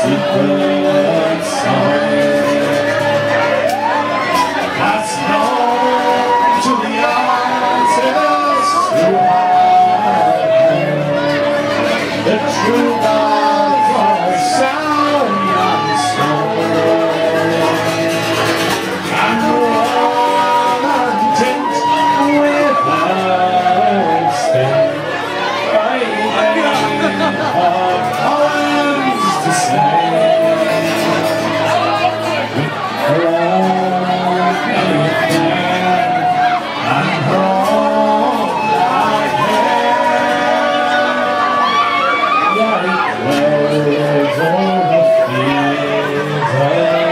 secret song that's known to the artists who have the true God from sound and stone, and warm and tint without sting, of poems to say, with her own anything and her own light hair, like clouds over fields of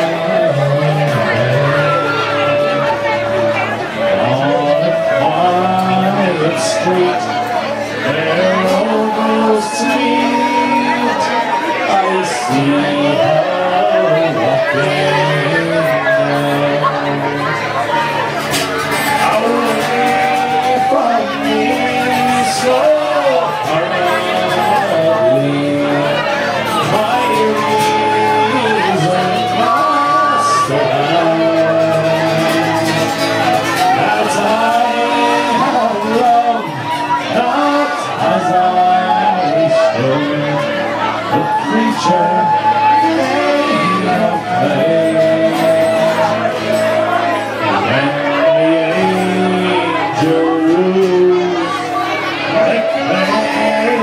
on a quiet street. There all goes to meet, I see her walking away from me so hurriedly. My reason must have that I have loved, not as I should, the creature made of clay. When the angel rules like clay,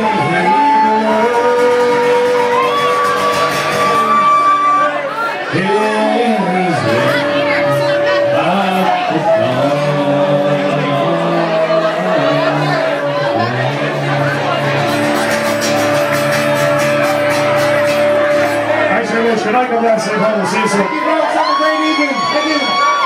he's at the dawn. Good night, God bless. See you soon. Thank you, folks. Have a great evening. Thank you.